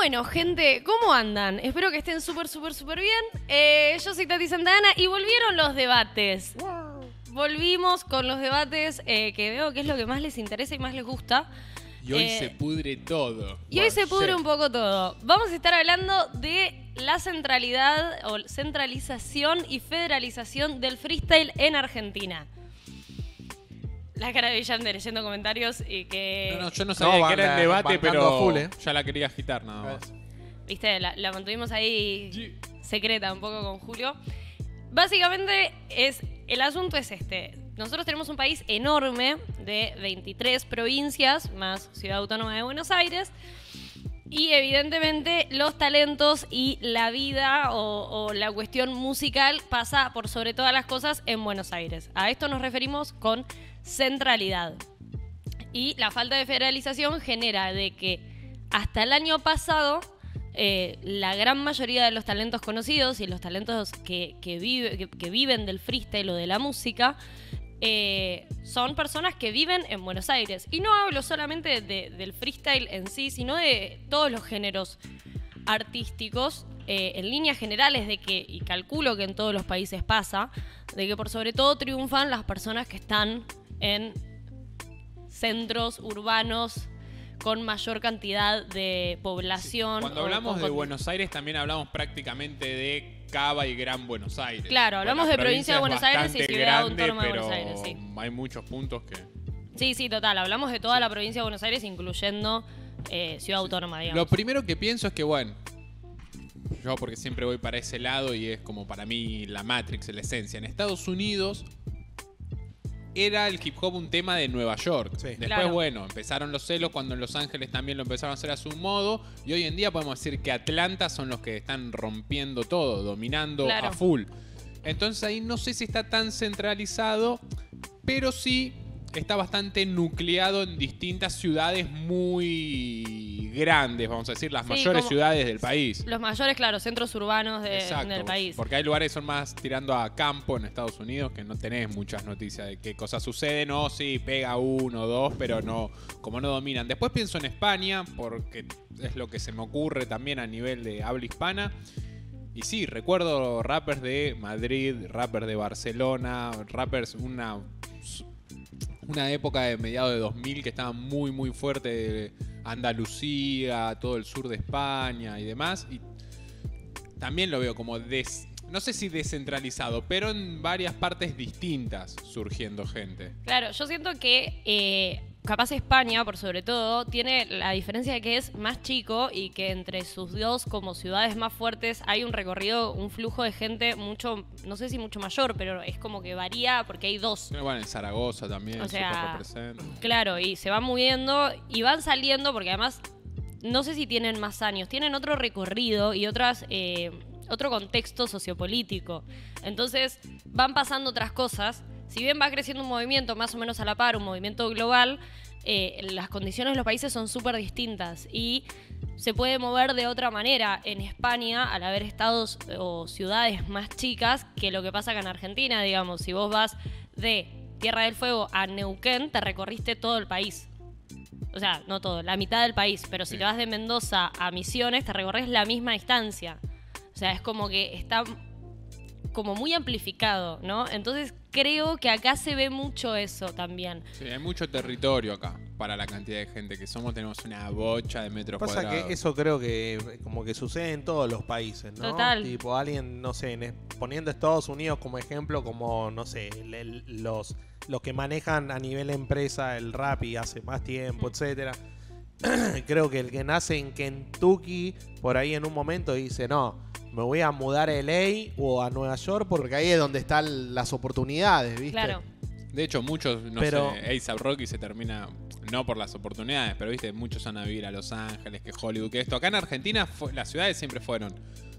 Bueno, gente, ¿cómo andan? Espero que estén súper bien. Yo soy Tati Santana y volvieron los debates. Volvimos con los debates que veo que es lo que más les interesa y más les gusta. Y hoy se pudre todo. Y hoy se pudre un poco todo. Vamos a estar hablando de la centralidad o centralización y federalización del freestyle en Argentina. La cara de Villander leyendo comentarios y que... No, yo no sabía que era el debate, pero full, ya la quería agitar nada más. Viste, la mantuvimos ahí secreta un poco con Julio. Básicamente, el asunto es este. Nosotros tenemos un país enorme de 23 provincias, más Ciudad Autónoma de Buenos Aires. Y evidentemente los talentos y la vida o la cuestión musical pasa por sobre todas las cosas en Buenos Aires. A esto nos referimos con centralidad. Y la falta de federalización genera de que hasta el año pasado la gran mayoría de los talentos conocidos y los talentos que viven del freestyle o de la música son personas que viven en Buenos Aires. Y no hablo solamente del freestyle en sí, sino de todos los géneros artísticos, en líneas generales de que, y calculo que en todos los países pasa, de que por sobre todo triunfan las personas que están en centros urbanos con mayor cantidad de población. Sí. Cuando hablamos de Buenos Aires también hablamos prácticamente de Cava y Gran Buenos Aires. Claro, hablamos de provincia de Buenos Aires y Ciudad Autónoma de Buenos Aires, sí. Hay muchos puntos que... Sí, total. Hablamos de toda la provincia de Buenos Aires, incluyendo Ciudad Autónoma, digamos. Lo primero que pienso es que, bueno, yo porque siempre voy para ese lado y es como para mí la Matrix, la esencia. En Estados Unidos era el hip hop un tema de Nueva York. Sí. Después, claro, bueno, empezaron los celos cuando en Los Ángeles también lo empezaron a hacer a su modo. Y hoy en día podemos decir que Atlanta son los que están rompiendo todo, dominando a full. Entonces ahí no sé si está tan centralizado, pero sí está bastante nucleado en distintas ciudades muy grandes, vamos a decir, las mayores ciudades del país. Los mayores, claro, centros urbanos del país. Porque hay lugares que son más tirando a campo en Estados Unidos que no tenés muchas noticias de qué cosas suceden. No, sí, pega uno o dos, pero no, como no dominan. Después pienso en España, porque es lo que se me ocurre también a nivel de habla hispana. Y sí, recuerdo rappers de Madrid, rappers de Barcelona, rappers una época de mediados de 2000 que estaba muy fuerte, Andalucía, todo el sur de España y demás. Y también lo veo como no sé si descentralizado, pero en varias partes distintas surgiendo gente. Claro, yo siento que capaz España, por sobre todo, tiene la diferencia de que es más chico y que entre sus dos como ciudades más fuertes hay un recorrido, un flujo de gente mucho, no sé si mucho mayor, pero es como que varía porque hay dos. Pero bueno, en Zaragoza también, o sea, representa. Claro, y se van moviendo y van saliendo porque además no sé si tienen más años, tienen otro recorrido y otro contexto sociopolítico. Entonces van pasando otras cosas. Si bien va creciendo un movimiento más o menos a la par, un movimiento global, las condiciones de los países son súper distintas y se puede mover de otra manera en España al haber estados o ciudades más chicas que lo que pasa acá en Argentina, digamos. Si vos vas de Tierra del Fuego a Neuquén, te recorriste todo el país. O sea, no todo, la mitad del país, pero si te vas de Mendoza a Misiones, te recorres la misma distancia. O sea, es como que está como muy amplificado, ¿no? Entonces creo que acá se ve mucho eso también. Sí, hay mucho territorio acá para la cantidad de gente que somos. Tenemos una bocha de metros cuadrados. Pasa que eso creo que como que sucede en todos los países, ¿no? Total. Tipo alguien, no sé, poniendo Estados Unidos como ejemplo, como, no sé, los que manejan a nivel empresa el rap y hace más tiempo, etcétera. Creo que el que nace en Kentucky, por ahí en un momento dice, no, me voy a mudar a LA o a Nueva York porque ahí es donde están las oportunidades, ¿viste? Claro. De hecho, muchos, no sé, A$AP Rocky se termina, no por las oportunidades, pero viste, muchos van a vivir a Los Ángeles, que Hollywood, que esto. Acá en Argentina las ciudades siempre fueron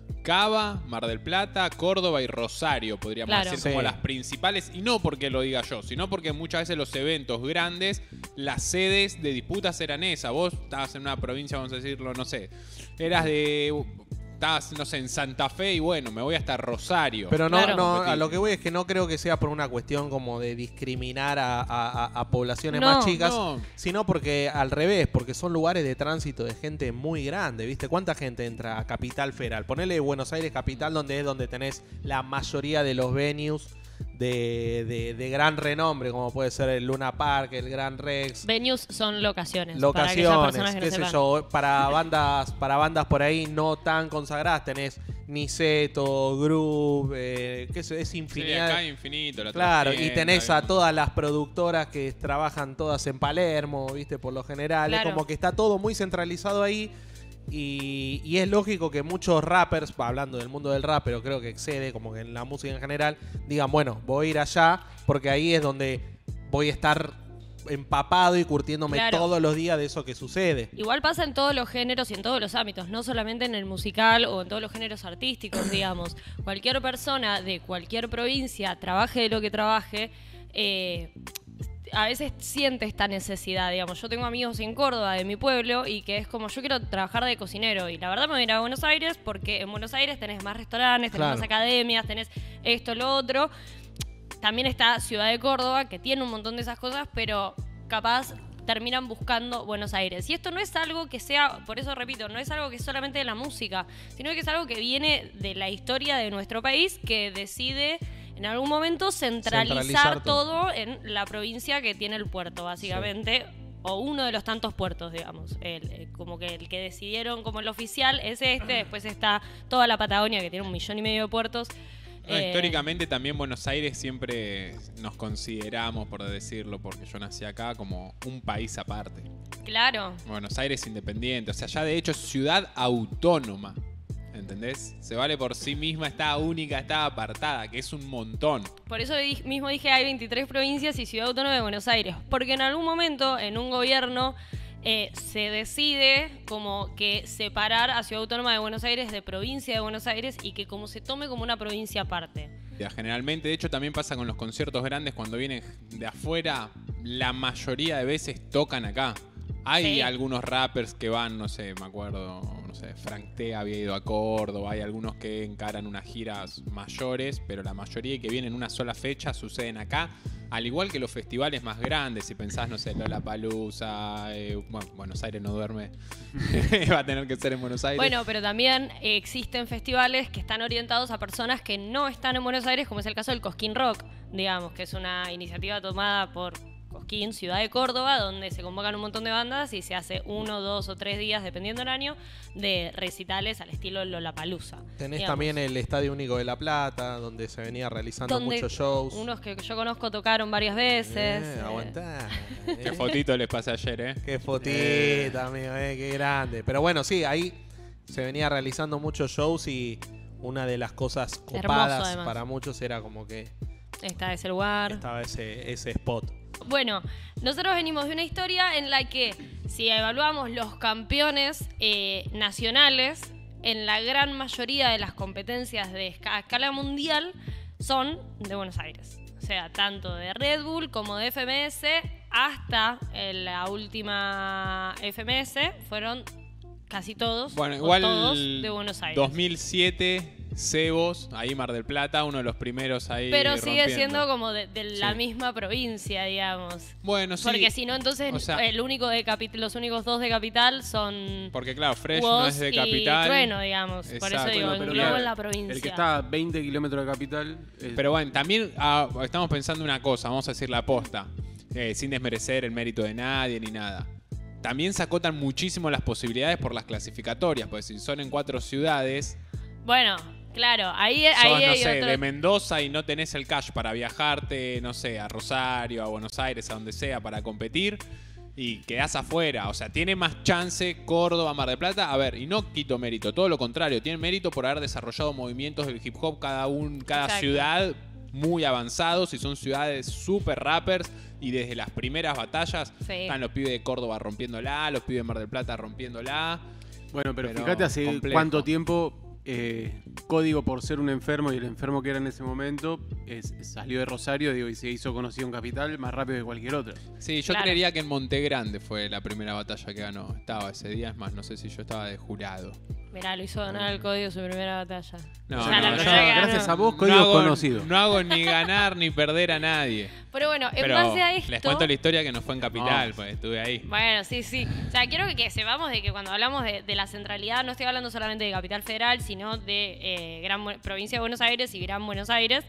Cava, Mar del Plata, Córdoba y Rosario, podríamos decir, como las principales. Y no porque lo diga yo, sino porque muchas veces los eventos grandes, las sedes de disputas eran esas. Vos estabas en una provincia, vamos a decirlo, no sé, eras de estás, no sé, en Santa Fe y bueno, me voy hasta Rosario. Pero Claro. no, a lo que voy es que no creo que sea por una cuestión como de discriminar a poblaciones No, más chicas, no. sino porque al revés, porque son lugares de tránsito de gente muy grande, ¿viste? ¿Cuánta gente entra a Capital Federal? Ponele Buenos Aires Capital, donde es donde tenés la mayoría de los venues de gran renombre, como puede ser el Luna Park, el Gran Rex. Venues son locaciones. Para aquellas personas Locaciones, que qué no sé sepan. yo, para bandas por ahí no tan consagradas tenés Niceto, Groove, qué sé, es Sí, infinidad. acá hay infinito. La Claro, y Trastienda, tenés hay a un- todas las productoras que trabajan todas en Palermo, ¿viste? Por lo general, Claro. es como que está todo muy centralizado ahí. Y es lógico que muchos rappers, hablando del mundo del rap, pero creo que excede como que en la música en general, digan, bueno, voy a ir allá porque ahí es donde voy a estar empapado y curtiéndome Claro. todos los días de eso que sucede. Igual pasa en todos los géneros y en todos los ámbitos, no solamente en el musical o en todos los géneros artísticos, digamos. Cualquier persona de cualquier provincia, trabaje de lo que trabaje, a veces siente esta necesidad, digamos. Yo tengo amigos en Córdoba, de mi pueblo, y que es como, yo quiero trabajar de cocinero, y la verdad me voy a ir a Buenos Aires porque en Buenos Aires tenés más restaurantes, tenés Claro. más academias, tenés esto, lo otro. También está Ciudad de Córdoba, que tiene un montón de esas cosas, pero capaz terminan buscando Buenos Aires. Y esto no es algo que sea, por eso repito, no es algo que es solamente de la música, sino que es algo que viene de la historia de nuestro país, que decide en algún momento centralizar Centralizar todo. todo en la provincia que tiene el puerto, básicamente. O uno de los tantos puertos, digamos. Como que el que decidieron como el oficial es este, después está toda la Patagonia, que tiene 1,5 millones de puertos. No, históricamente también Buenos Aires siempre nos consideramos, por decirlo, porque yo nací acá, como un país aparte. Claro. Buenos Aires independiente, o sea, ya de hecho es ciudad autónoma, ¿entendés? Se vale por sí misma, está única, está apartada, que es un montón. Por eso mismo dije hay 23 provincias y Ciudad Autónoma de Buenos Aires. Porque en algún momento, en un gobierno, se decide como que separar a Ciudad Autónoma de Buenos Aires de provincia de Buenos Aires y que como se tome como una provincia aparte. Ya, generalmente, de hecho, también pasa con los conciertos grandes cuando vienen de afuera, la mayoría de veces tocan acá. Hay Sí. algunos rappers que van, no sé, me acuerdo, no sé, Frank T había ido a Córdoba, hay algunos que encaran unas giras mayores, pero la mayoría que vienen una sola fecha suceden acá, al igual que los festivales más grandes, si pensás, no sé, Lollapalooza, bueno, Buenos Aires no duerme, va a tener que ser en Buenos Aires. Bueno, pero también existen festivales que están orientados a personas que no están en Buenos Aires, como es el caso del Cosquín Rock, digamos, que es una iniciativa tomada por Cosquín, ciudad de Córdoba, donde se convocan un montón de bandas y se hace 1, 2 o 3 días, dependiendo del año, de recitales al estilo Lollapalooza. Tenés digamos. también el Estadio Único de La Plata, donde se venía realizando Donde muchos shows. Unos que yo conozco tocaron varias veces. Aguantá. Qué fotito les pasé ayer, ¿eh? Qué fotita, amigo, qué grande. Pero bueno, sí, ahí se venía realizando muchos shows y una de las cosas copadas además. para muchos era como que Está ese lugar. estaba ese spot. Bueno, nosotros venimos de una historia en la que, si evaluamos los campeones nacionales, en la gran mayoría de las competencias de escala mundial son de Buenos Aires. O sea, tanto de Red Bull como de FMS, hasta la última FMS, fueron casi todos, Bueno, o igual todos de Buenos Aires. 2007, Cebos, ahí Mar del Plata, uno de los primeros ahí Pero sigue rompiendo. siendo como de la Sí. misma provincia, digamos. Bueno, sí. Porque si no, entonces o sea- los únicos dos de Capital son Porque claro, Fresh Woz no es de y Capital. Trueno, digamos. Por eso Exacto. digo, Bueno, pero englobo mira, en la provincia. El que está a 20 kilómetros de Capital. Pero bueno, también estamos pensando una cosa, vamos a decir la posta, sin desmerecer el mérito de nadie ni nada. También se acotan muchísimo las posibilidades por las clasificatorias, porque si son en 4 ciudades, Bueno, claro, ahí sos, no hay sé, otro... de Mendoza y no tenés el cash para viajarte, no sé, a Rosario, a Buenos Aires, a donde sea, para competir, y quedás afuera. O sea, tiene más chance Córdoba, Mar del Plata. A ver, y no quito mérito, todo lo contrario, tiene mérito por haber desarrollado movimientos del hip hop cada Exacto. ciudad muy avanzados, y son ciudades super rappers, y desde las primeras batallas Sí. están los pibes de Córdoba rompiéndola, los pibes de Mar del Plata rompiéndola. Bueno, pero Pero fíjate hace complejo. cuánto tiempo Código, por ser un enfermo, y el enfermo que era en ese momento, salió de Rosario, digo, y se hizo conocido en Capital más rápido que cualquier otro. Sí, yo Claro. creería que en Monte Grande fue la primera batalla que ganó. Estaba ese día, es más, no sé si yo estaba de jurado. Mirá, lo hizo ganar el Código su primera batalla. No, O sea, la no, primera que ganó. gracias a vos, Código conocido. No hago ni ganar ni perder a nadie. Pero bueno, en Pero base a esto... les cuento la historia que no fue en Capital, No. pues estuve ahí. Bueno, sí, sí. O sea, quiero que sepamos de que cuando hablamos de la centralidad, no estoy hablando solamente de Capital Federal, sino de provincia de Buenos Aires y Gran Buenos Aires.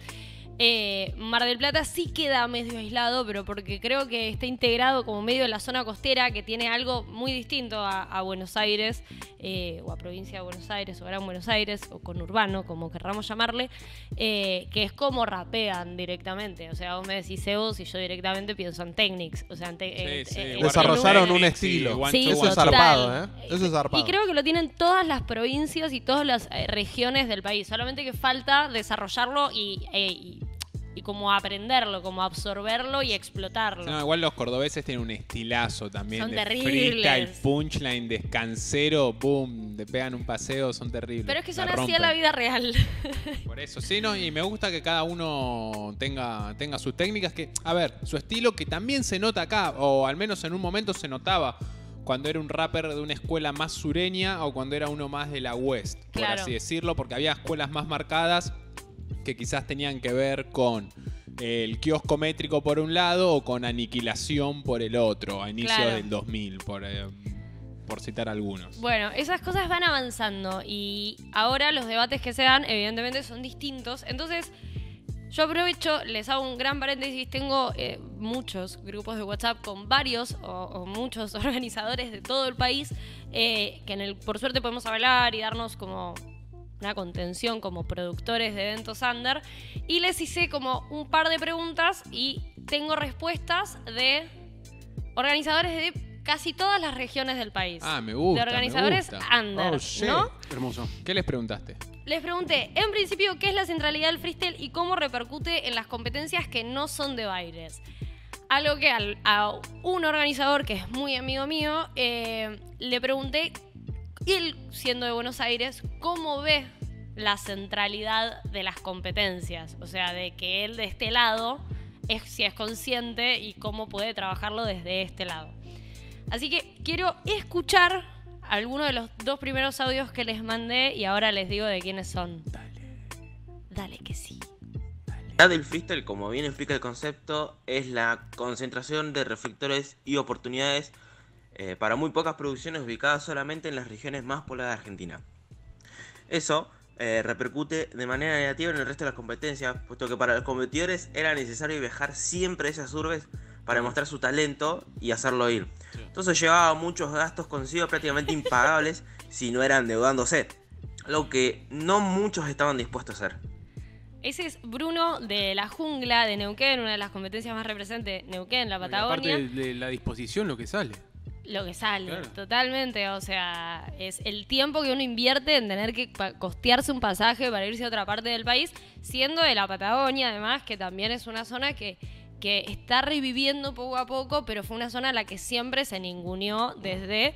Mar del Plata sí queda medio aislado, pero porque creo que está integrado como medio de la zona costera, que tiene algo muy distinto a Buenos Aires, o a provincia de Buenos Aires, o Gran Buenos Aires, o conurbano, como querramos llamarle, que es como rapean directamente. O sea, vos me decís Zeus y yo directamente pienso en Technics. O sea, desarrollaron un estilo. Sí, Eso es total. zarpado, ¿eh? Eso es zarpado. Y creo que lo tienen todas las provincias y todas las regiones del país. Solamente que falta desarrollarlo y como aprenderlo, como absorberlo y explotarlo. No, igual los cordobeses tienen un estilazo también. Son de terribles. freestyle, punchline, descansero, boom, te pegan un paseo, son terribles. Pero es que son La así a rompen. la vida real. Por eso, sí, no, y me gusta que cada uno tenga sus técnicas, que, a ver, su estilo que también se nota acá, o al menos en un momento se notaba cuando era un rapper de una escuela más sureña o cuando era uno más de la West, por Claro. así decirlo, porque había escuelas más marcadas que quizás tenían que ver con el kiosco métrico por un lado o con aniquilación por el otro, a inicios Claro. del 2000, por citar algunos. Bueno, esas cosas van avanzando y ahora los debates que se dan evidentemente son distintos. Entonces, yo aprovecho, les hago un gran paréntesis, tengo muchos grupos de WhatsApp con varios o muchos organizadores de todo el país que por suerte podemos hablar y darnos como una contención como productores de eventos under, y les hice como un par de preguntas y tengo respuestas de organizadores de casi todas las regiones del país. Ah, me gusta. De organizadores me gusta. under, Oh, shit. ¿no? Hermoso. ¿Qué les preguntaste? Les pregunté, en principio, ¿qué es la centralidad del freestyle y cómo repercute en las competencias que no son de bailes? Algo que a un organizador que es muy amigo mío, le pregunté, él siendo de Buenos Aires, ¿cómo ve la centralidad de las competencias? O sea, de que él de este lado, si es consciente y cómo puede trabajarlo desde este lado. Así que quiero escuchar algunos de los 2 primeros audios que les mandé y ahora les digo de quiénes son. Dale que sí. La del freestyle, como bien explica el concepto, es la concentración de reflectores y oportunidades para muy pocas producciones ubicadas solamente en las regiones más pobladas de Argentina. Eso repercute de manera negativa en el resto de las competencias, puesto que para los competidores era necesario viajar siempre a esas urbes para demostrar su talento y hacerlo ir. Entonces llevaba muchos gastos consigo prácticamente impagables si no eran endeudándose, lo que no muchos estaban dispuestos a hacer. Ese es Bruno de la Jungla de Neuquén, una de las competencias más representes, Neuquén, la Patagonia. Aparte de la disposición, lo que sale. Lo que sale, Claro. totalmente. O sea, es el tiempo que uno invierte en tener que costearse un pasaje para irse a otra parte del país, siendo de la Patagonia, además, que también es una zona que está reviviendo poco a poco, pero fue una zona a la que siempre se ninguneó desde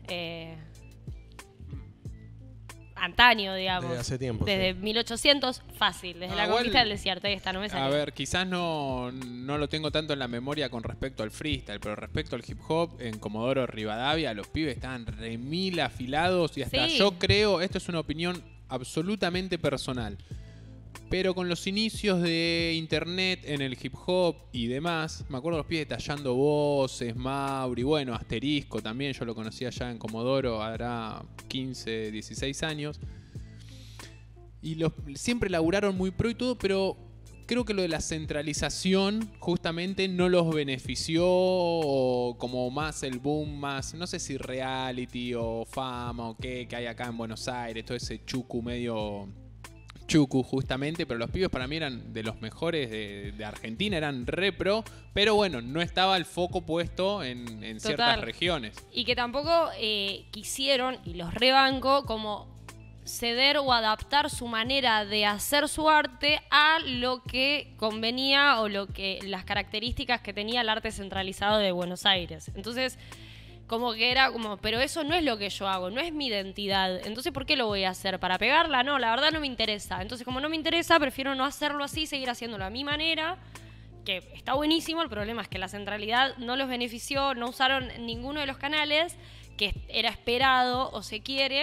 antaño, digamos. Desde hace tiempo, Desde sí. 1800, fácil. Desde la igual, conquista del desierto. Ahí está, no me salió. A ver, quizás no lo tengo tanto en la memoria con respecto al freestyle, pero respecto al hip hop, en Comodoro Rivadavia, los pibes estaban remil afilados y hasta Sí. yo creo, esto es una opinión absolutamente personal, pero con los inicios de internet en el hip hop y demás, me acuerdo los pibes tallando voces, Mauri, bueno, Asterisco también, yo lo conocía ya en Comodoro, hará 15, 16 años. Y siempre laburaron muy pro y todo, pero creo que lo de la centralización justamente no los benefició, o como más el boom, más, no sé si reality o fama o qué, que hay acá en Buenos Aires, todo ese chucu medio chucu justamente, pero los pibes para mí eran de los mejores de Argentina, eran re pro, pero bueno, no estaba el foco puesto en ciertas regiones. Y que tampoco quisieron, y los rebanco, como ceder o adaptar su manera de hacer su arte a lo que convenía o las características que tenía el arte centralizado de Buenos Aires. Entonces, como que era como, pero eso no es lo que yo hago, no es mi identidad. Entonces, ¿por qué lo voy a hacer? ¿Para pegarla? No, la verdad no me interesa. Entonces, como no me interesa, prefiero no hacerlo así, seguir haciéndolo a mi manera, que está buenísimo. El problema es que la centralidad no los benefició, no usaron ninguno de los canales que era esperado o se quiere,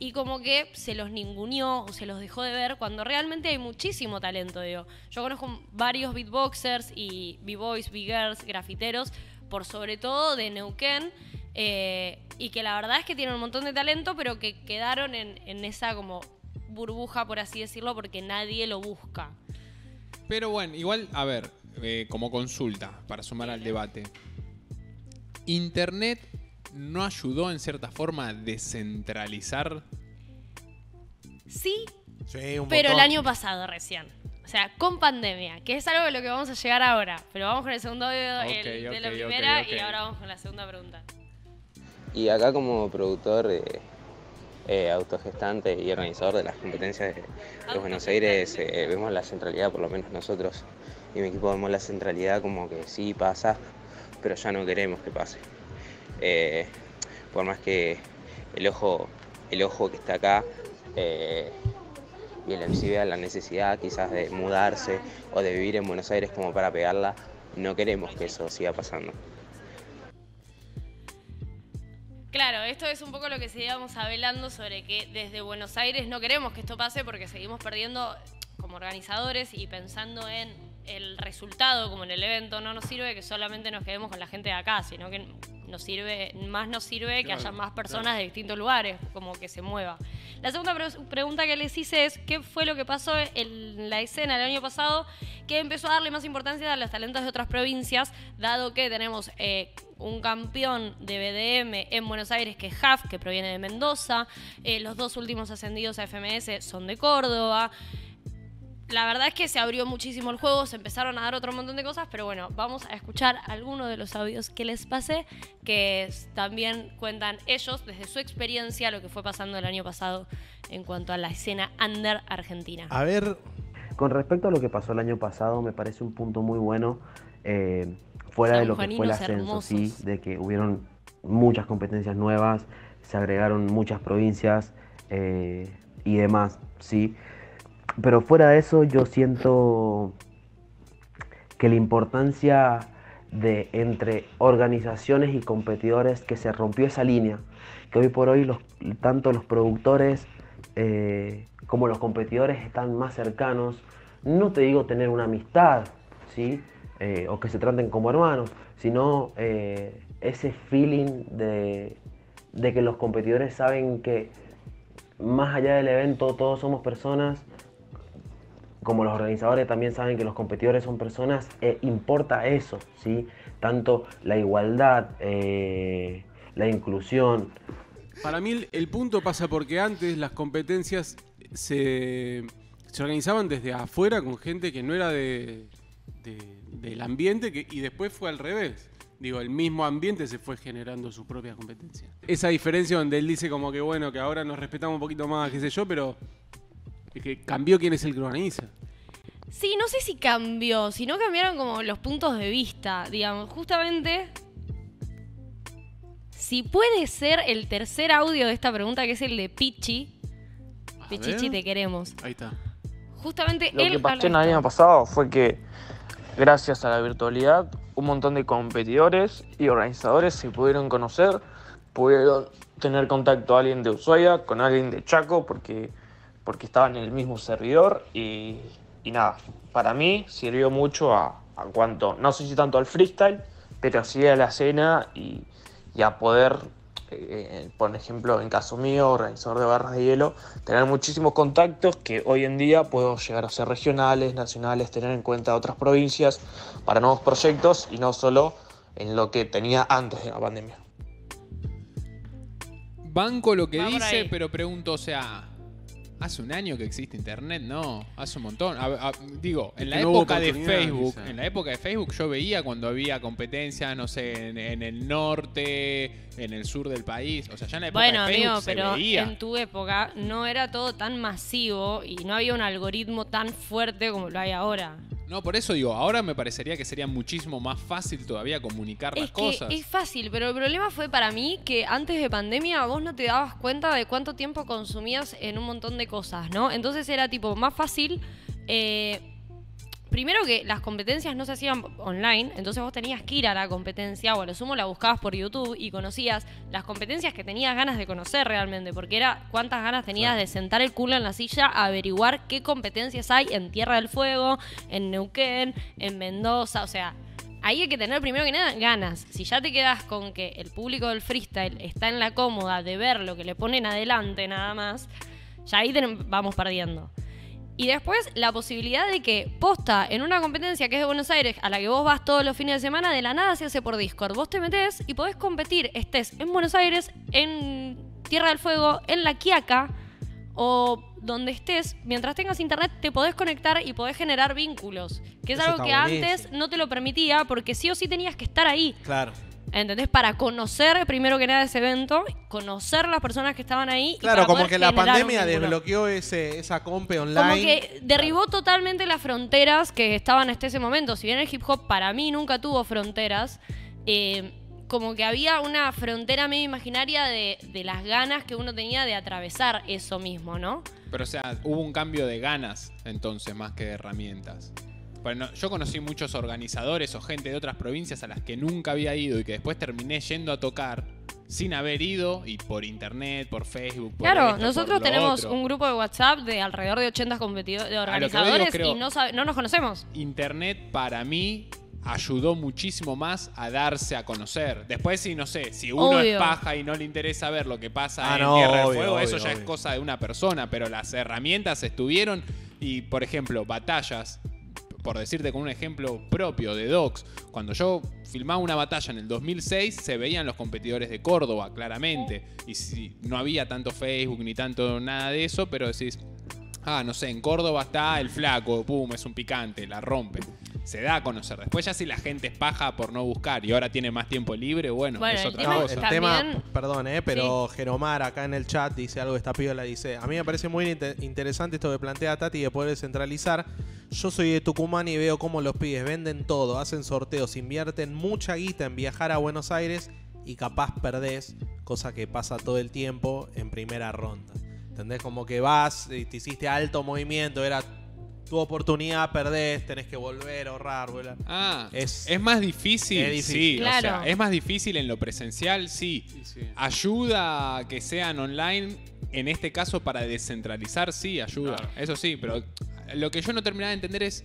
y como que se los ninguneó o se los dejó de ver cuando realmente hay muchísimo talento, digo. Yo conozco varios beatboxers y b-boys, b-girls, grafiteros, por sobre todo de Neuquén, y que la verdad es que tienen un montón de talento, pero que quedaron en esa como burbuja, por así decirlo, porque nadie lo busca. Pero bueno, igual, a ver, como consulta, para sumar al debate. ¿Internet no ayudó en cierta forma a descentralizar? Sí, Sí, pero un montón. el año pasado recién. O sea, con pandemia, que es algo de lo que vamos a llegar ahora. Pero vamos con el segundo video de la primera y ahora vamos con la segunda pregunta. Y acá como productor, autogestante y organizador de las competencias de Buenos Aires, vemos la centralidad, por lo menos nosotros y mi equipo vemos la centralidad como que sí pasa, pero ya no queremos que pase. Por más que el ojo que está acá y el MC vea la necesidad quizás de mudarse o de vivir en Buenos Aires como para pegarla, no queremos que eso siga pasando. Claro, esto es un poco lo que seguíamos hablando sobre que desde Buenos Aires no queremos que esto pase porque seguimos perdiendo como organizadores y pensando en el resultado como en el evento. No nos sirve que solamente nos quedemos con la gente de acá, sino que nos sirve que haya más personas de distintos lugares, como que se mueva. La segunda pregunta que les hice es ¿qué fue lo que pasó en la escena el año pasado que empezó a darle más importancia a los talentos de otras provincias, dado que tenemos un campeón de BDM en Buenos Aires que es Huff, que proviene de Mendoza, los dos últimos ascendidos a FMS son de Córdoba. La verdad es que se abrió muchísimo el juego, se empezaron a dar otro montón de cosas, pero bueno, vamos a escuchar algunos de los audios que les pasé, que también cuentan ellos desde su experiencia lo que fue pasando el año pasado en cuanto a la escena under argentina. A ver, Con respecto a lo que pasó el año pasado, me parece un punto muy bueno, fuera de lo que fue el ascenso, sí, de que hubieron muchas competencias nuevas, se agregaron muchas provincias y demás, sí. Pero fuera de eso, yo siento que la importancia de entre organizaciones y competidores, que se rompió esa línea, que hoy por hoy tanto los productores como los competidores están más cercanos. No te digo tener una amistad, ¿sí? O que se traten como hermanos, sino ese feeling de que los competidores saben que más allá del evento todos somos personas, como los organizadores también saben que los competidores son personas, importa eso, ¿sí? Tanto la igualdad, la inclusión. Para mí el punto pasa porque antes las competencias se organizaban desde afuera con gente que no era del ambiente y después fue al revés. Digo, el mismo ambiente se fue generando su propia competencia. Esa diferencia donde él dice como que bueno, que ahora nos respetamos un poquito más, qué sé yo, pero es que cambió quién es el que organiza. Sí, no sé si cambió, sino cambiaron como los puntos de vista, digamos. Justamente, si puede ser el tercer audio de esta pregunta, que es el de Pichi. Pichichi, te queremos. Ahí está. Justamente Lo que pasó el año pasado fue que, gracias a la virtualidad, un montón de competidores y organizadores se pudieron conocer, pudieron tener contacto a alguien de Ushuaia con alguien de Chaco, porque estaban en el mismo servidor y nada, para mí sirvió mucho a cuanto, no sé si tanto al freestyle, pero sí a la escena y a poder, por ejemplo, en caso mío, organizador de barras de hielo, tener muchísimos contactos que hoy en día puedo llegar a ser regionales, nacionales, tener en cuenta otras provincias para nuevos proyectos y no solo en lo que tenía antes de la pandemia. Banco lo que Va por dice, ahí. pero pregunto, o sea, ¿hace un año que existe internet? No, hace un montón. Digo, en la no hubo época de oportunidad, Facebook, quizá. en la época de Facebook yo veía cuando había competencias, no sé, en el norte, en el sur del país. O sea, ya en la época Bueno, de Facebook amigo, se pero veía. en tu época no era todo tan masivo y no había un algoritmo tan fuerte como lo hay ahora. No, por eso digo, ahora me parecería que sería muchísimo más fácil todavía comunicar las cosas. Es fácil, pero el problema fue para mí que antes de pandemia vos no te dabas cuenta de cuánto tiempo consumías en un montón de cosas, ¿no? Entonces era tipo más fácil primero que las competencias no se hacían online, entonces vos tenías que ir a la competencia, o a lo sumo la buscabas por YouTube y conocías las competencias que tenías ganas de conocer realmente, porque era cuántas ganas tenías de sentar el culo en la silla a averiguar qué competencias hay en Tierra del Fuego, en Neuquén, en Mendoza, o sea, ahí hay que tener primero que nada ganas. Si ya te quedas con que el público del freestyle está en la cómoda de ver lo que le ponen adelante nada más, ya ahí vamos perdiendo. Y después la posibilidad de que posta en una competencia que es de Buenos Aires, a la que vos vas todos los fines de semana, de la nada se hace por Discord. Vos te metés y podés competir, estés en Buenos Aires, en Tierra del Fuego, en La Quiaca o donde estés. Mientras tengas internet te podés conectar y podés generar vínculos. Que es Eso algo que está antes no te lo permitía porque sí o sí tenías que estar ahí. Claro. ¿Entendés? Para conocer primero que nada ese evento, conocer las personas que estaban ahí. Claro, y para como poder que la generar un pandemia vínculo. desbloqueó esa compe online. Como que derribó totalmente las fronteras que estaban hasta ese momento. Si bien el hip hop para mí nunca tuvo fronteras, como que había una frontera medio imaginaria de las ganas que uno tenía de atravesar eso mismo, ¿no? Pero o sea, hubo un cambio de ganas entonces más que de herramientas. Bueno, yo conocí muchos organizadores o gente de otras provincias a las que nunca había ido y que después terminé yendo a tocar sin haber ido y por internet, por Facebook, por Claro, esto, nosotros por lo tenemos otro. un grupo de WhatsApp de alrededor de 80 de organizadores creo- y no nos conocemos. Internet para mí ayudó muchísimo más a darse a conocer. Después, si no sé, si uno Obvio. es paja y no le interesa ver lo que pasa en no, Tierra del obvio, Fuego, eso obvio, ya es obvio. cosa de una persona, pero las herramientas estuvieron y, por ejemplo, batallas, por decirte con un ejemplo propio de Docs, cuando yo filmaba una batalla en el 2006 se veían los competidores de Córdoba, claramente, y si no había tanto Facebook ni tanto nada de eso, pero decís, no sé, en Córdoba está el flaco, pum, es un picante, la rompe. Se da a conocer. Después ya si la gente es paja por no buscar y ahora tiene más tiempo libre, bueno Bueno, es el otra tema cosa. El También- tema, perdón, pero Geromar acá en el chat dice algo de esta piola, dice, a mí me parece muy interesante esto que plantea Tati de poder descentralizar. Yo soy de Tucumán y veo cómo los pibes venden todo, hacen sorteos, invierten mucha guita en viajar a Buenos Aires y capaz perdés, cosa que pasa todo el tiempo en primera ronda. ¿Entendés? Como que vas y te hiciste alto movimiento, era tu oportunidad, perdés, tenés que volver a ahorrar, ¿verdad? Es más difícil, Es difícil. sí. Claro. O sea, es más difícil en lo presencial, sí. Ayuda a que sean online, en este caso para descentralizar, sí, ayuda. Claro. Eso sí, pero lo que yo no terminaba de entender es,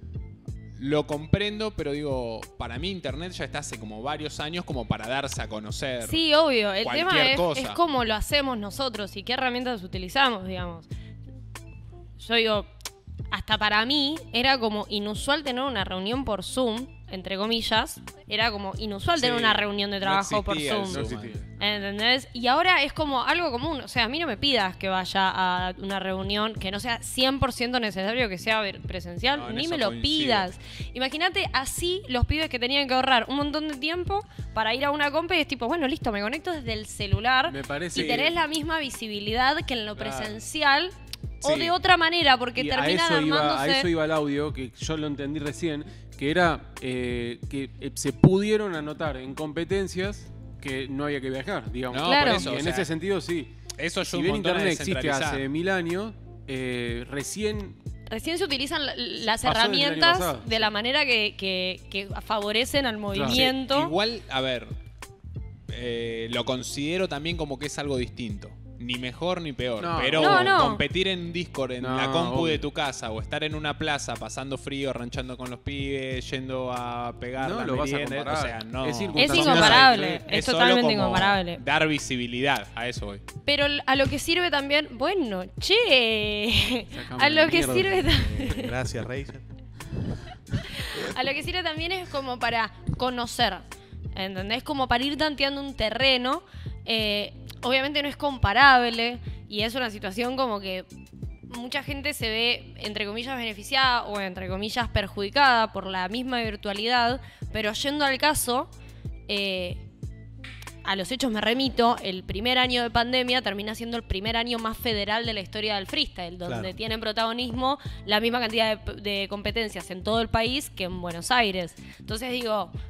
lo comprendo, pero digo, para mí internet ya está hace como varios años como para darse a conocer. Sí, obvio. El cualquier tema cosa. es cómo lo hacemos nosotros y qué herramientas utilizamos, digamos. Yo digo, hasta para mí era como inusual tener una reunión por Zoom, entre comillas. Era como inusual tener Sí, una reunión de trabajo por existía el Zoom. No existía. ¿Entendés? Y ahora es como algo común. O sea, a mí no me pidas que vaya a una reunión que no sea 100% necesario que sea presencial. No, en Ni eso me lo coincido. pidas. Imagínate así los pibes que tenían que ahorrar un montón de tiempo para ir a una compa y es tipo, bueno, listo, me conecto desde el celular Me parece y tenés que- la misma visibilidad que en lo Claro. presencial o Sí. de otra manera, porque Y terminan a armándose. eso iba el audio, que yo lo entendí recién, que era que se pudieron anotar en competencias que no había que viajar, digamos. No, Claro. por eso, Y o en sea, ese sentido, sí. eso ayuda Si un bien montón a Internet existe descentralizar. hace 1000 años, recién Recién se utilizan las Pasó desde el año herramientas pasado, de sí. la manera que favorecen al movimiento. Igual, a ver, lo considero también como que es algo distinto. Ni mejor ni peor. No. Pero No. competir en Discord, en No, la compu obvio. de tu casa, o estar en una plaza pasando frío, ranchando con los pibes, yendo a pegar No la lo vas a merienda, comparar. o sea, no. Es Es circunstancial. incomparable, es solo totalmente como incomparable. Dar visibilidad, a eso voy. Pero a lo que sirve también, bueno, che, Sacame a la lo que mierda. sirve también. Gracias, Rachel. A lo que sirve también es como para conocer, ¿entendés? Como para ir tanteando un terreno. Obviamente no es comparable y es una situación como que mucha gente se ve, entre comillas, beneficiada o entre comillas perjudicada por la misma virtualidad, pero yendo al caso, a los hechos me remito, el primer año de pandemia termina siendo el primer año más federal de la historia del freestyle, donde Claro. tienen protagonismo la misma cantidad de competencias en todo el país que en Buenos Aires. Entonces digo,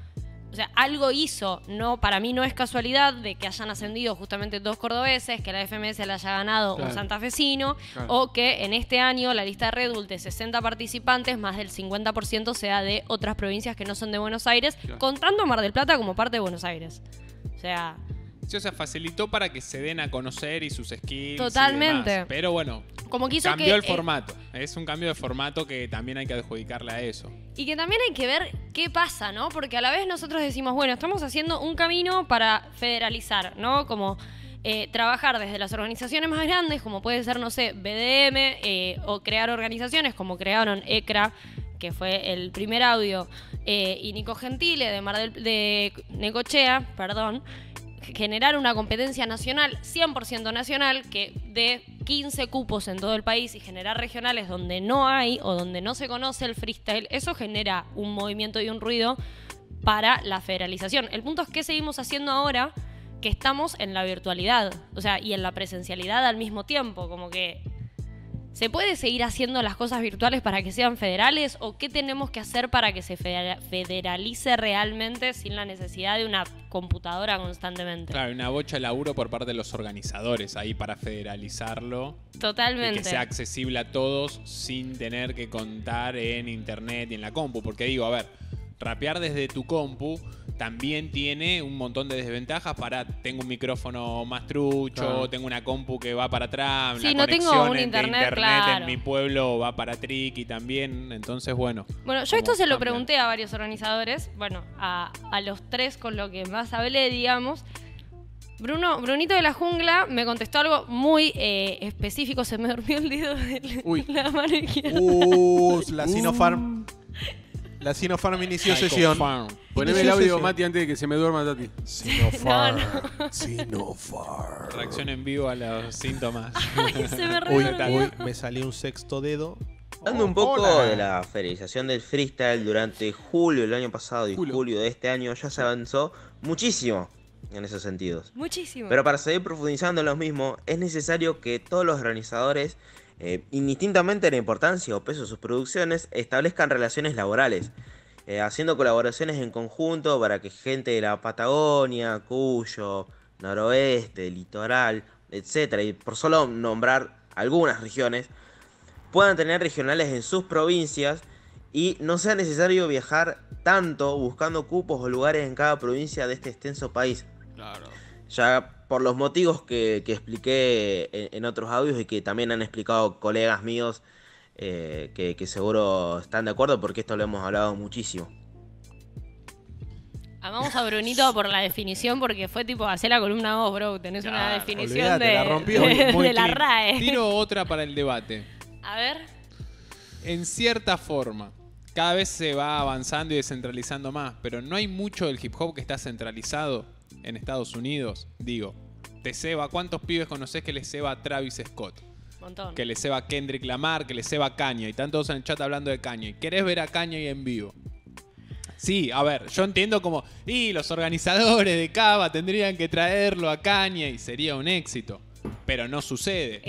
O sea, algo hizo. No, para mí no es casualidad de que hayan ascendido justamente 2 cordobeses, que la FMS le haya ganado un santafesino, o que en este año la lista de Red Bull de 60 participantes, más del 50% sea de otras provincias que no son de Buenos Aires, contando a Mar del Plata como parte de Buenos Aires. O sea... Sí, o sea, facilitó para que se den a conocer y sus skills. Totalmente. Y demás. Pero bueno, como quiso cambió el formato. Es un cambio de formato que también hay que adjudicarle a eso. Y que también hay que ver qué pasa, ¿no? Porque a la vez nosotros decimos, bueno, estamos haciendo un camino para federalizar, ¿no? Como trabajar desde las organizaciones más grandes, como puede ser, no sé, BDM, o crear organizaciones como crearon ECRA, que fue el primer audio, y Nico Gentile de Necochea, perdón, generar una competencia nacional, 100% nacional, que dé 15 cupos en todo el país y generar regionales donde no hay o donde no se conoce el freestyle, eso genera un movimiento y un ruido para la federalización. El punto es que seguimos haciendo ahora que estamos en la virtualidad, o sea, y en la presencialidad al mismo tiempo, como que ¿se puede seguir haciendo las cosas virtuales para que sean federales? ¿O qué tenemos que hacer para que se federalice realmente sin la necesidad de una computadora constantemente? Claro, una bocha de laburo por parte de los organizadores ahí para federalizarlo. Totalmente. Y que sea accesible a todos sin tener que contar en internet y en la compu. Porque digo, a ver, rapear desde tu compu también tiene un montón de desventajas tengo un micrófono más trucho, tengo una compu que va para atrás, sí, la no tengo un internet claro. En mi pueblo va para Triqui también, entonces bueno. Bueno, yo esto se lo pregunté a varios organizadores, bueno, a los 3 con lo que más hablé, digamos. Brunito de la Jungla me contestó algo muy específico, se me durmió el dedo de la mano izquierda. La Sinopharm. La Sinopharm inició sesión. Poneme el audio, Mati, antes de que se me duerma Tati. Sinopharm. No. Sinopharm. Reacción en vivo a los síntomas. Ay, se me re me salió un sexto dedo. Hablando un poco de la federalización del freestyle durante julio del año pasado y julio de este año, ya se avanzó muchísimo en esos sentidos. Muchísimo. Pero para seguir profundizando en lo mismo, es necesario que todos los organizadores, indistintamente de la importancia o peso de sus producciones, establezcan relaciones laborales, haciendo colaboraciones en conjunto para que gente de la Patagonia, Cuyo, Noroeste, Litoral, etcétera, y por solo nombrar algunas regiones, puedan tener regionales en sus provincias y no sea necesario viajar tanto buscando cupos o lugares en cada provincia de este extenso país. Claro. Ya por los motivos que expliqué en otros audios y que también han explicado colegas míos que seguro están de acuerdo porque esto lo hemos hablado muchísimo. Amamos a Brunito por la definición porque fue tipo, hacé la columna vos, bro, tenés una definición olvidate, la rompió. de la RAE. Tiro otra para el debate. A ver. En cierta forma, cada vez se va avanzando y descentralizando más, pero no hay mucho del hip hop que está centralizado en Estados Unidos. Digo, te ceba, ¿cuántos pibes conocés que le ceba a Travis Scott? Montón. Que le ceba a Kendrick Lamar, que le ceba a Kanye. Y están todos en el chat hablando de Kanye. ¿Querés ver a Kanye en vivo? Sí, a ver, yo entiendo como, los organizadores de Cava tendrían que traerlo a Kanye y sería un éxito. Pero no sucede.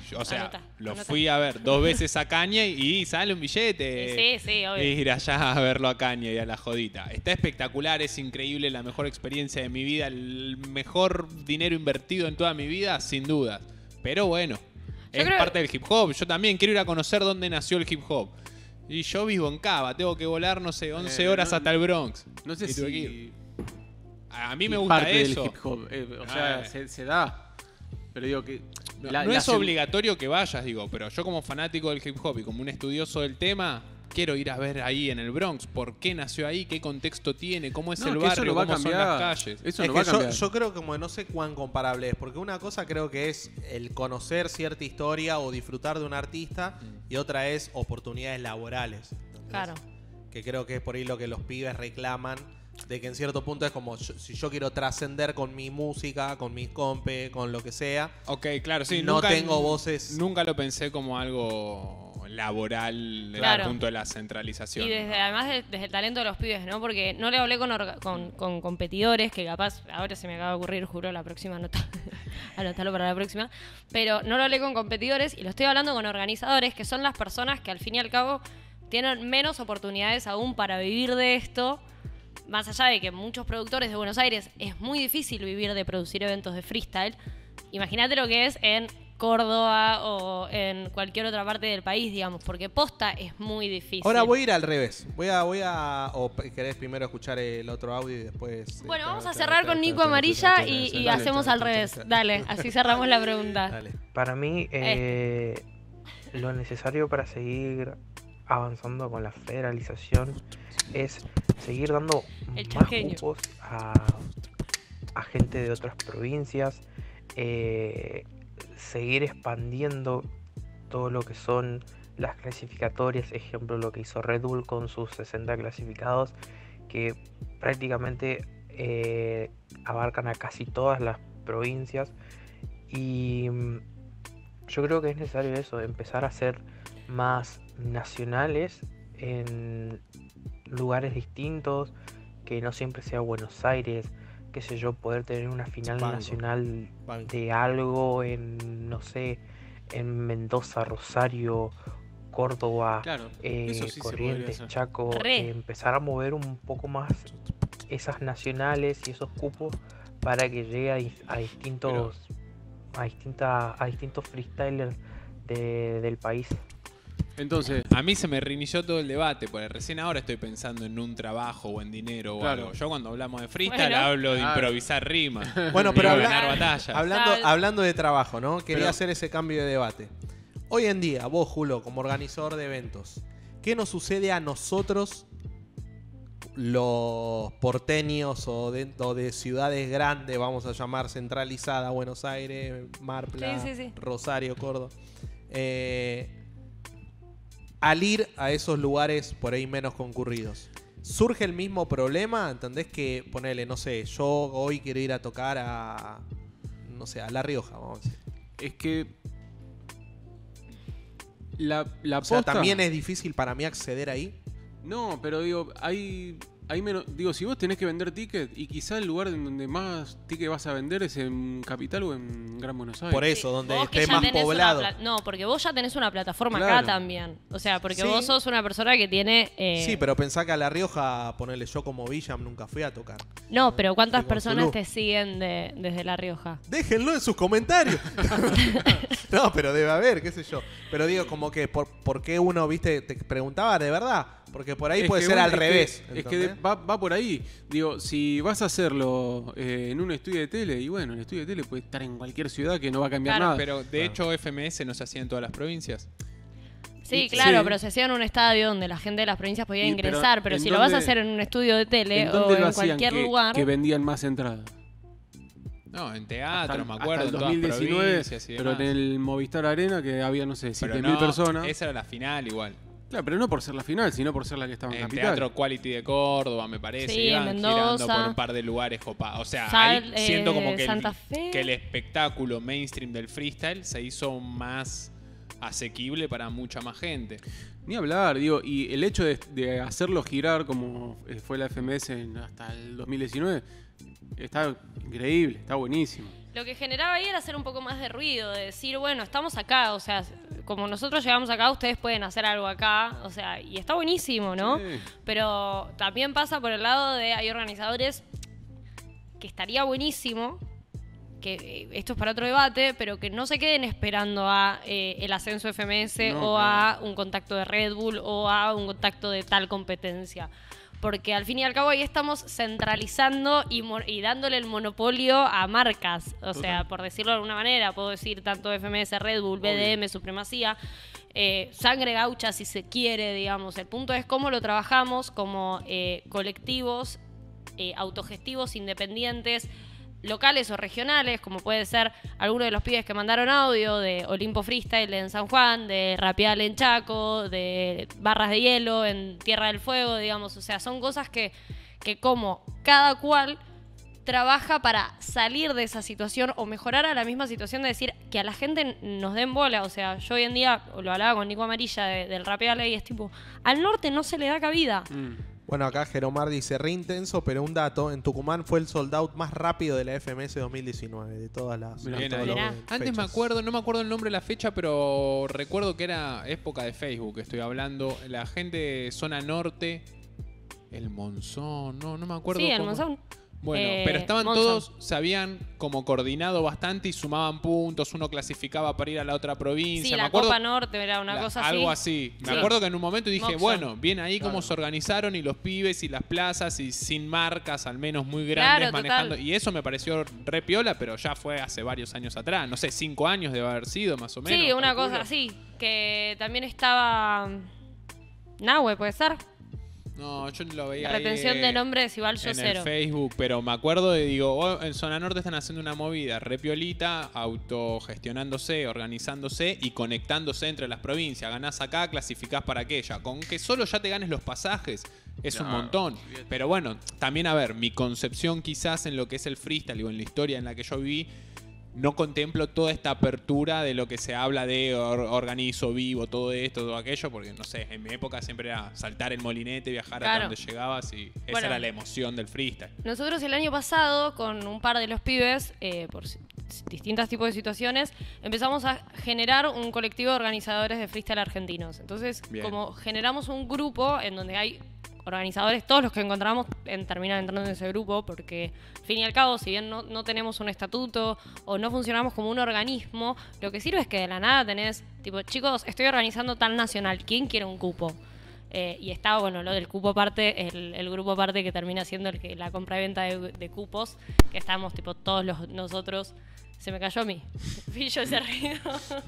Lo fui a ver 2 veces a Kanye y sale un billete. Sí, obvio. Ir allá a verlo a Kanye y a la jodita. Está espectacular, es increíble, la mejor experiencia de mi vida, el mejor dinero invertido en toda mi vida, sin duda. Pero bueno, parte del hip hop. Yo también quiero ir a conocer dónde nació el hip hop. Y yo vivo en Cava, tengo que volar, no sé, 11 horas hasta el Bronx. No sé si... A mí me gusta parte eso. Del hip hop. O sea, se da. Pero digo que... No es obligatorio que vayas, digo, pero yo como fanático del hip hop y como un estudioso del tema, quiero ir a ver ahí en el Bronx por qué nació ahí, qué contexto tiene, cómo es el barrio, cómo son las calles. Eso no va a cambiar. Yo creo que como no sé cuán comparable es, porque una cosa creo que es el conocer cierta historia o disfrutar de un artista y otra es oportunidades laborales. ¿Entendés? Claro. Que creo que es por ahí lo que los pibes reclaman, de que en cierto punto es como si yo quiero trascender con mi música, con mis compes, con lo que sea. Ok, claro, sí. No tengo voces. Nunca lo pensé como algo laboral desde el punto de la centralización. Y además desde el talento de los pibes, ¿no? Porque no le hablé con competidores, que capaz, ahora se me acaba de ocurrir, juro, la próxima anotarlo para la próxima, pero no lo hablé con competidores y lo estoy hablando con organizadores, que son las personas que al fin y al cabo tienen menos oportunidades aún para vivir de esto, más allá de que muchos productores de Buenos Aires es muy difícil vivir de producir eventos de freestyle, imagínate lo que es en Córdoba o en cualquier otra parte del país, digamos, porque posta es muy difícil. Ahora voy a ir al revés. Voy a ¿o querés primero escuchar el otro audio y después? Bueno, vamos a cerrar con Nico Amarilla y hacemos al revés. Dale, así cerramos la pregunta. Dale. Para mí, lo necesario para seguir avanzando con la federalización es seguir dando más cupos a gente de otras provincias, seguir expandiendo todo lo que son las clasificatorias, ejemplo lo que hizo Red Bull con sus 60 clasificados, que prácticamente abarcan a casi todas las provincias, y yo creo que es necesario eso, empezar a hacer más nacionales en lugares distintos, que no siempre sea Buenos Aires, qué sé yo, poder tener una final nacional de algo en, no sé, en Mendoza, Rosario, Córdoba, Claro, Corrientes, Chaco, empezar a mover un poco más esas nacionales y esos cupos para que llegue a distintos freestylers del país. Entonces, a mí se me reinició todo el debate, porque recién ahora estoy pensando en un trabajo o en dinero o algo. Yo cuando hablamos de freestyle hablo de improvisar rimas. Bueno, pero ganar batallas. Hablando de trabajo, ¿no? Quería hacer ese cambio de debate. Hoy en día, vos, Julio, como organizador de eventos, ¿qué nos sucede a nosotros, los porteños o de ciudades grandes, vamos a llamar centralizada, Buenos Aires, Mar Plata, Rosario, Córdoba, al ir a esos lugares por ahí menos concurridos? ¿Surge el mismo problema? ¿Entendés que, ponele, no sé, yo hoy quiero ir a tocar a, no sé, a La Rioja, vamos a decir? Es que la o sea, ¿también es difícil para mí acceder ahí? No, pero digo, hay menos. Digo, si vos tenés que vender tickets, y quizá el lugar en donde más tickets vas a vender es en Capital o en Gran Buenos Aires. Por eso, donde vos esté más poblado. No, porque vos ya tenés una plataforma acá también. O sea, porque vos sos una persona que tiene... Sí, pero pensá que a La Rioja, ponerle, yo como Villam nunca fui a tocar. No, pero ¿cuántas personas te siguen desde La Rioja? Déjenlo en sus comentarios. No, pero debe haber, qué sé yo. Pero digo, como que, ¿por qué uno, viste, te preguntaba de verdad? Porque por ahí puede ser al revés. Es que va por ahí. Digo, si vas a hacerlo en un estudio de tele, y bueno, el estudio de tele puede estar en cualquier ciudad que no va a cambiar nada. Pero de hecho FMS no se hacía en todas las provincias. Sí, claro, pero se hacía en un estadio donde la gente de las provincias podía ingresar. Pero si lo vas a hacer en un estudio de tele o en cualquier lugar... que vendían más entradas? No, en teatro, me acuerdo, hasta el en 2019, y pero en el Movistar Arena, que había, no sé, 7.000 personas. Esa era la final igual. Claro, pero no por ser la final, sino por ser la que estaba en Capital. Teatro Quality de Córdoba, me parece. Sí, iban Mendoza, girando por un par de lugares copados. O sea, ahí siento como que el espectáculo mainstream del freestyle se hizo más asequible para mucha más gente. Ni hablar, digo, y el hecho de hacerlo girar como fue la FMS hasta el 2019, está increíble, está buenísimo. Lo que generaba ahí era hacer un poco más de ruido, de decir, bueno, estamos acá, o sea, como nosotros llegamos acá, ustedes pueden hacer algo acá, o sea, y está buenísimo, ¿no? Sí. Pero también pasa por el lado de hay organizadores que estaría buenísimo, que esto es para otro debate, pero que no se queden esperando a el ascenso FMS a un contacto de Red Bull o a un contacto de tal competencia. Porque al fin y al cabo ahí estamos centralizando y dándole el monopolio a marcas. O sea, por decirlo de alguna manera, puedo decir tanto FMS, Red Bull, BDM, Supremacía, Sangre Gaucha si se quiere, digamos. El punto es cómo lo trabajamos como colectivos, autogestivos, independientes, locales o regionales, como puede ser alguno de los pibes que mandaron audio de Olimpo Freestyle en San Juan, de Rapial en Chaco, de Barras de Hielo en Tierra del Fuego, digamos. O sea, son cosas que como cada cual trabaja para salir de esa situación o mejorar a la misma situación, de decir que a la gente nos den bola. O sea, yo hoy en día, lo hablaba con Nico Amarilla del Rapial, y es tipo, al norte no se le da cabida. Bueno, acá Jeromar dice, re intenso, pero un dato, en Tucumán fue el sold out más rápido de la FMS 2019, de todas las Antes me acuerdo, no me acuerdo el nombre de la fecha, pero recuerdo que era época de Facebook, estoy hablando, la gente de zona norte El Monzón, no me acuerdo. Sí, el Monzón. Bueno, pero estaban todos, se habían como coordinado bastante y sumaban puntos, uno clasificaba para ir a la otra provincia. Sí, la Copa Norte era una cosa así. Algo así. Me acuerdo que en un momento dije, bueno, bien ahí cómo se organizaron y los pibes y las plazas y sin marcas, al menos muy grandes, manejando. Total. Y eso me pareció re piola, pero ya fue hace varios años atrás. No sé, 5 años debe haber sido más o menos. Sí, una cosa así. Que también estaba Nahue, ¿puede ser? No, yo lo veía retención de nombres igual yo en cero. El Facebook, pero me acuerdo de, digo, en Zona Norte están haciendo una movida re piolita, autogestionándose, organizándose y conectándose entre las provincias. Ganás acá, clasificás para aquella. Con que solo ya te ganes los pasajes es un montón. Pero bueno, también a ver, mi concepción quizás en lo que es el freestyle o en la historia en la que yo viví, no contemplo toda esta apertura de lo que se habla de organizo vivo, todo esto, todo aquello, porque no sé, en mi época siempre era saltar el molinete, viajar hasta donde llegabas y esa era la emoción del freestyle. Nosotros el año pasado, con un par de los pibes, por distintos tipos de situaciones, empezamos a generar un colectivo de organizadores de freestyle argentinos. Entonces, como generamos un grupo en donde hay organizadores, todos los que encontramos terminan entrando en ese grupo, porque al fin y al cabo, si bien no tenemos un estatuto o no funcionamos como un organismo, lo que sirve es que de la nada tenés, tipo, chicos, estoy organizando tal nacional, ¿quién quiere un cupo? Y está, bueno, lo del cupo aparte, el grupo aparte que termina siendo la compra y venta de cupos, que estamos, tipo, todos nosotros. Se me cayó a mí. Pillo ese ruido.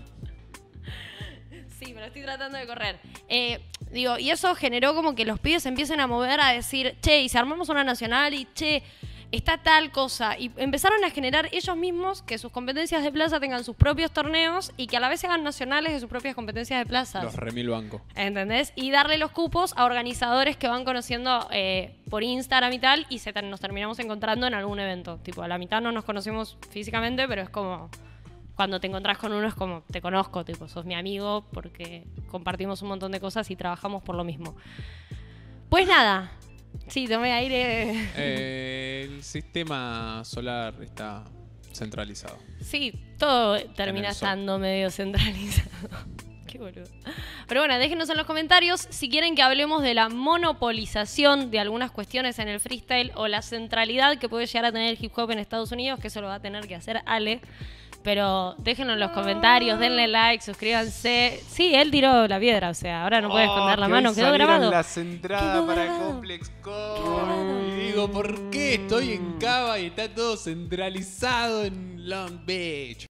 Sí, me lo estoy tratando de correr. Y eso generó como que los pibes empiecen a mover a decir, che, y si armamos una nacional y che, está tal cosa. Y empezaron a generar ellos mismos que sus competencias de plaza tengan sus propios torneos y que a la vez se hagan nacionales de sus propias competencias de plazas. Los remil banco. ¿Entendés? Y darle los cupos a organizadores que van conociendo por Instagram y tal, y nos terminamos encontrando en algún evento. Tipo, a la mitad no nos conocemos físicamente, pero es como... Cuando te encontrás con uno es como, te conozco, tipo, sos mi amigo porque compartimos un montón de cosas y trabajamos por lo mismo. Pues nada, sí, tomé aire. El sistema solar está centralizado. Sí, todo termina estando medio centralizado. Qué boludo. Pero bueno, déjenos en los comentarios si quieren que hablemos de la monopolización de algunas cuestiones en el freestyle o la centralidad que puede llegar a tener el hip hop en Estados Unidos, que eso lo va a tener que hacer Ale. Pero déjenlo en los comentarios, denle like, suscríbanse. Sí, él tiró la piedra, o sea, ahora no puede esconder la mano, quedó grabado. Las entradas para Complex Con. Y digo, ¿por qué estoy en Cava y está todo centralizado en Long Beach?